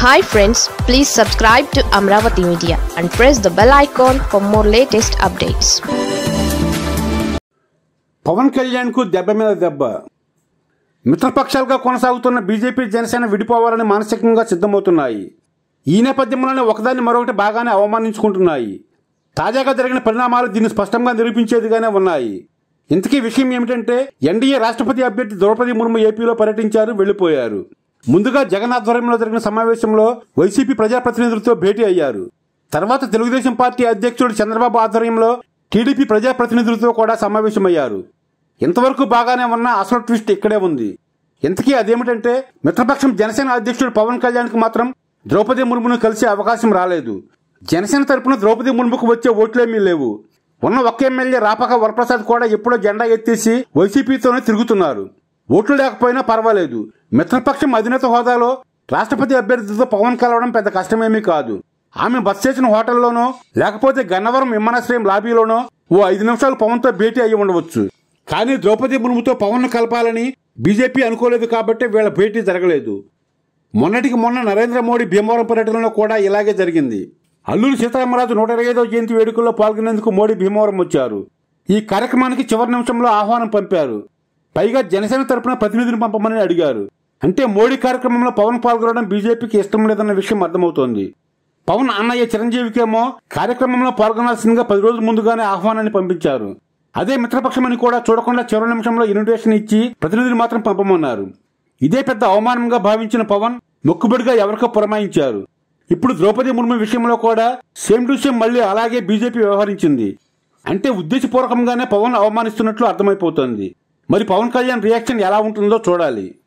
Hi friends, please subscribe to Amaravathi Media and press the bell icon for more latest updates. Pawan Kalyan కు దెబ్బ మీద దెబ్బ. మిత్రపక్షాలుగా కొనసాగుతున్న BJP Janasena విడిపోవాలని మానసికంగా సిద్ధమవుతున్నాయి. ఈ నేపథ్యంలోనే ఒకదాన్ని మరొకటి బాగానే అవమానించుకుంటున్నాయి. తాజాగా జరిగిన పరిణామాలు దీన్ని స్పష్టంగా నిరూపించేదిగానే ఉన్నాయి. ఇంతకీ విషయం ఏమిటంటే ఎన్డీఏ రాష్ట్రపతి అభ్యర్థి ద్రౌపది ముర్ము ఏపీలో పర్యటించారు, వెళ్లిపోయారు. ముందుగా జగన్ ఆధ్వర్యంలో జరిగిన సమావేశంలో వైసీపీ ప్రజాప్రతినిధులతో భేటీ అయ్యారు. తర్వాత తెలుగుదేశం పార్టీ అధ్యక్షుడు చంద్రబాబు ఆధ్వర్యంలో టీడీపీ ప్రజాప్రతినిధులతో కూడా సమావేశమయ్యారు. ఇంతవరకు బాగానే ఉన్న అసలు ట్విస్ట్ ఇక్కడే ఉంది. ఇంతకీ అదేమిటంటే మిత్రపక్షం జనసేన అధ్యక్షుడు పవన్ కళ్యాణ్కి మాత్రం ద్రౌపది ముర్మును కలిసే అవకాశం రాలేదు. జనసేన తరపున ద్రౌపది ముర్ముకు వచ్చే ఓట్లేమీ లేవు. ఉన్న ఒక్క ఎమ్మెల్యే రాపాక వరప్రసాద్ కూడా ఎప్పుడో జెండా ఎత్తేసి వైసీపీతోనే తిరుగుతున్నారు. ఓట్లు లేకపోయినా పర్వాలేదు, మిత్రపక్షం అధినేత హోదాలో రాష్ట్రపతి అభ్యర్థితో పవన్ కలవడం పెద్ద కష్టమేమీ కాదు. ఆమె బస్ చేసిన హోటల్లోనో లేకపోతే గన్నవరం విమానాశ్రయం లాబీలోనో ఓ 5 నిమిషాలు పవన్తో భేటీ అయ్యి ఉండవచ్చు. కానీ ద్రౌపది ముర్ముతో పవన్ కలపాలని బీజేపీ అనుకోలేదు కాబట్టి వీళ్ళ భేటీ జరగలేదు. మొన్నటికి మొన్న నరేంద్ర మోడీ భీమవరం పర్యటనలో కూడా ఇలాగే జరిగింది. అల్లూరి సీతారామరాజు 125వ జయంతి వేడుకల్లో పాల్గొనేందుకు మోడీ భీమవరం వచ్చారు. ఈ కార్యక్రమానికి చివరి నిమిషంలో ఆహ్వానం పంపారు. పైగా జనసేన తరపున ప్రతినిధిని పంపమని అడిగారు. అంటే మోడీ కార్యక్రమంలో పవన్ పాల్గొనడం బీజేపీకి ఇష్టం లేదన్న విషయం అర్థమవుతోంది. పవన్ అన్నయ్య చిరంజీవికేమో కార్యక్రమంలో పాల్గొనాల్సిందిగా 10 రోజుల ముందుగానే ఆహ్వానాన్ని పంపించారు. అదే మిత్రపక్షమని కూడా చూడకుండా చివరి నిమిషంలో ఇన్విటేషన్ ఇచ్చి ప్రతినిధిని మాత్రం పంపమన్నారు. ఇదే పెద్ద అవమానంగా భావించిన పవన్ మొక్కుబడిగా ఎవరికో పురమాయించారు. ఇప్పుడు ద్రౌపది ముర్ము విషయంలో కూడా సేమ్ టు సేమ్ మళ్లీ అలాగే బీజేపీ వ్యవహరించింది. అంటే ఉద్దేశపూర్వకంగానే పవన్ అవమానిస్తున్నట్లు అర్థమైపోతోంది. మరి పవన్ కళ్యాణ్ రియాక్షన్ ఎలా ఉంటుందో చూడాలి.